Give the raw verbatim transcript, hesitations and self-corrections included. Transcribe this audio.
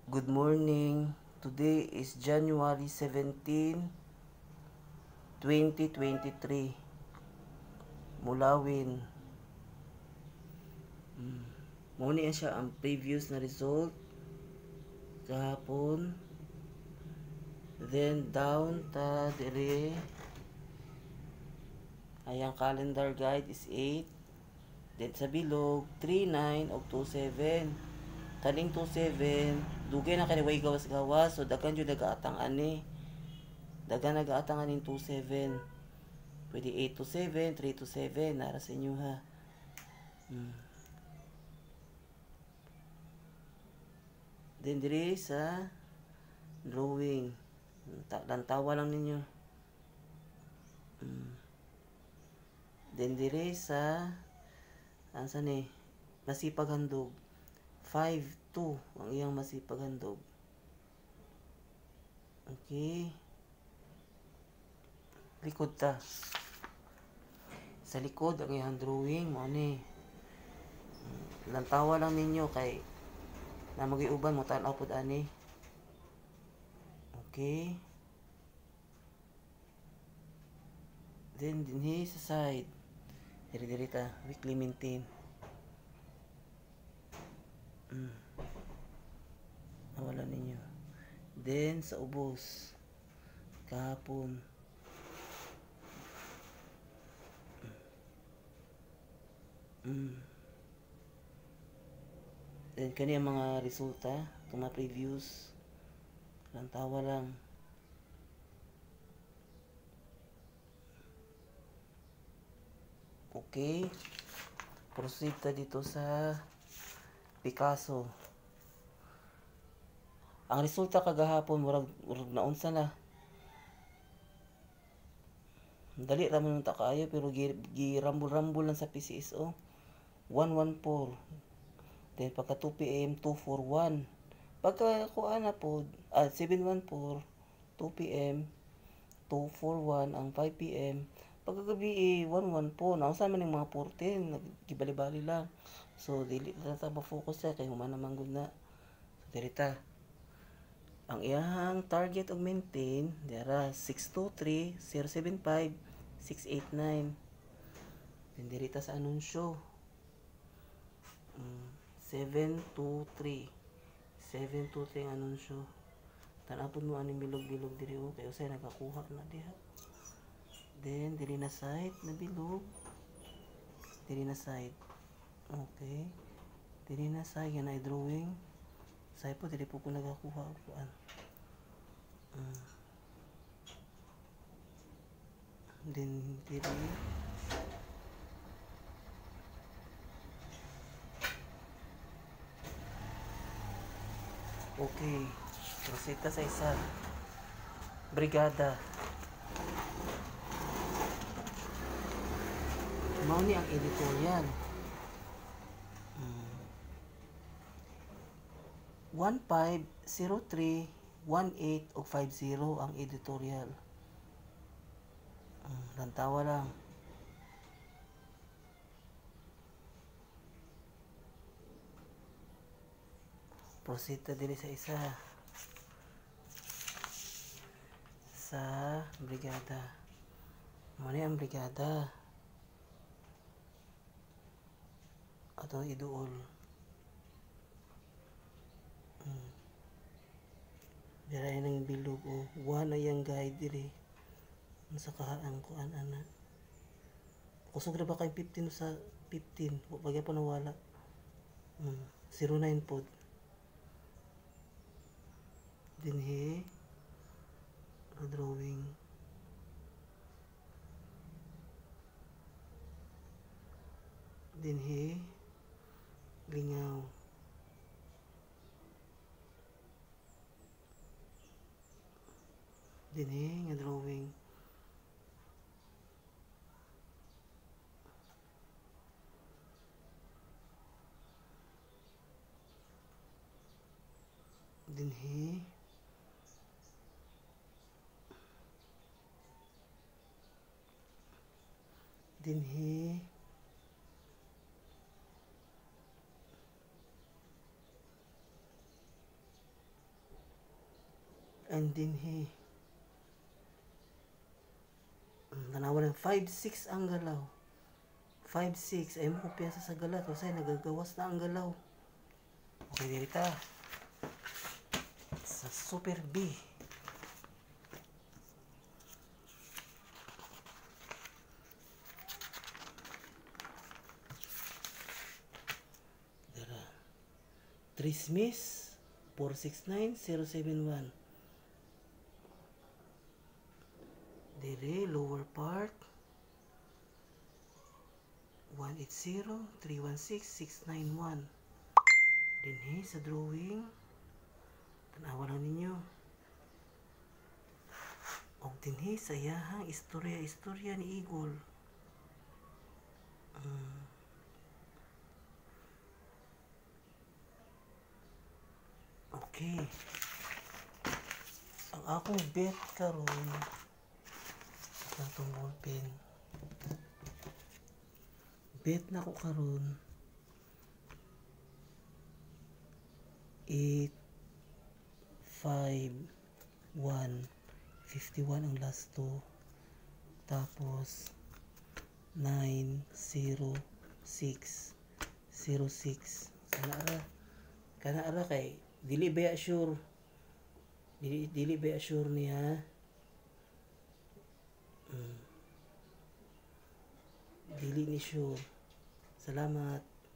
Good morning. Today is January seventeenth, twenty twenty-three. Mulawin. Hmm. Muna yan siya ang previous na result kahapon. Then down ta dire. Ayang calendar guide is eight. Then sa bilog three nine og two seven. Kaning two seven, dugay na kani way gawas-gawas, so daghan jud nagaatang ani. Daghan nagaatang aning two seven. Pwede eight to seven, three to seven, nara sa inyo ha. Hmm. Then diri sa drawing, lantawa lang ninyo. Hmm. Then diri sa ansa ni masipag handog, five two ang iyang masipag handog. Okay. Likod ta. Sa likod ang iyang drawing mo ni. Lantawa lang ninyo kay na magiuban mo tan-aw pud ani. Okay. Then dinhi sa side. Diri-diri ta, weekly maintain. Mm. Nawala ninyo. Then sa ubos kahapon. Mm. Then kani ang mga resulta, itong mga previews. Lantawa lang. Okay. Proceed ta dito sa Picasso. Ang resulta kagahapon murag murag naunsa na. Dali ra man ta kaayo pero girambol-rambol lang sa P C S O. one one four. Then pagka two P M two four one. Pagka kuan na po ah, seven one four, two P M two four one ang five P M. Pagka gabi one one four na usa man ning mga fourteen nagibali-bali lang. So dili na ta ma-focus sa kay humana man gud na. So dirita. Ang iyang target og maintain dira six two three, zero seven five, six eight nine. Then dirita sa anunsyo. Um, seven two three. seven two three ang anunsyo. Tanapon mo aning bilog-bilog diri o kay usay nakakuha na diha. Then diri na side na bilog. Diri na side. Okay. Diri na side yan ay drawing. Say po diri po ko nagakuha og kuan. Um, then diri okay. Proceed ta sa isa. Brigada. Mao ni ang editorial. Um, one five zero three one eight o five zero ang editorial. Um, lantawa lang. Proceed ta diri sa isa. Sa brigada. Mo ni ang brigada. Ato iduol. Hmm. Dira nang bilog o one ayang guide diri. Sa kahaan ko an ana. Kusog ra ba kay fifteen sa fifteen? Wa bagay pa nawala. Hmm. zero nine pod. Dinhi drawing. Dinhi lingaw. Dinhi nga drawing. Dinhi dinhi And then he tanawan ng five six ang galaw. five six ay mo kumpiyansa sa gala to say nagagawas na ang galaw. Okay, dito ta sa Super B. Dara Tris Miss four six nine zero seven one. Dire lower part one eight zero three one six six nine one. Dinhi sa drawing tanawa lang ninyo. Og dinhi sa iyahang istorya-istorya ni Eagle. Um, okay. Ang akong bet karon ang itong ballpen. Bet na ko karon eight five one fifty-one ang last two, tapos nine zero six zero six. Kana ara kana ara kay dili ba sure dili dili ba sure niya. Hmm. Dili ni sure. Salamat.